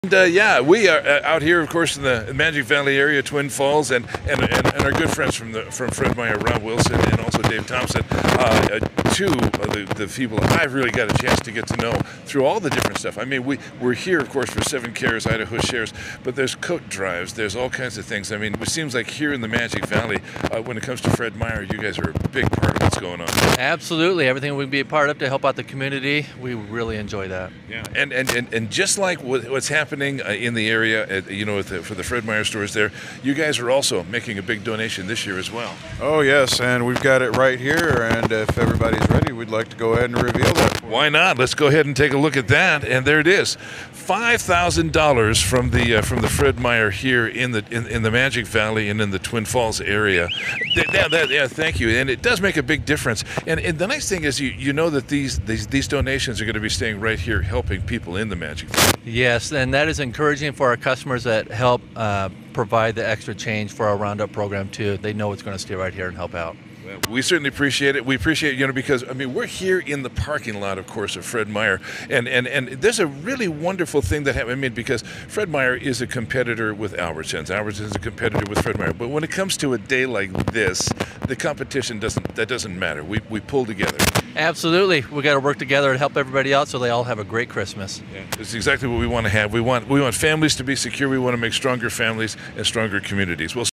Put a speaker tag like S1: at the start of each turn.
S1: Yeah, we are out here, of course, in the Magic Valley area, Twin Falls, and our good friends from Fred Meyer, Rob Wilson, and also Dave Thompson, two of the people I've really got a chance to get to know through all the different stuff. I mean, we're here, of course, for 7 Cares, Idaho Shares, but there's coat drives, there's all kinds of things. I mean, it seems like here in the Magic Valley, when it comes to Fred Meyer, you guys are a big part of what's going on.
S2: Absolutely, everything we can be a part of to help out the community, we really enjoy that.
S1: Yeah, and just like what's happening in the area, for the Fred Meyer stores there, you guys are also making a big donation this year as well.
S3: Oh yes, and we've got it right here, and if everybody's ready, we'd like to go ahead and reveal that.
S1: Why not? Let's go ahead and take a look at that, and there it is. $5,000 from the Fred Meyer here in the Magic Valley and in the Twin Falls area. Yeah, thank you. And it does make a big difference. And the nice thing is you know that these donations are going to be staying right here, helping people in the Magic Valley.
S2: Yes, and that is encouraging for our customers that help provide the extra change for our Roundup program too. They know it's going to stay right here and help out.
S1: We certainly appreciate it. We appreciate because I mean we're here in the parking lot, of course, of Fred Meyer, and there's a really wonderful thing that happened. I mean, because Fred Meyer is a competitor with Albertsons. Albertsons is a competitor with Fred Meyer. But when it comes to a day like this, the competition doesn't matter. We pull together.
S2: Absolutely, we got to work together to help everybody out so they all have a great Christmas.
S1: Yeah, it's exactly what we want to have. We want families to be secure. We want to make stronger families and stronger communities. We'll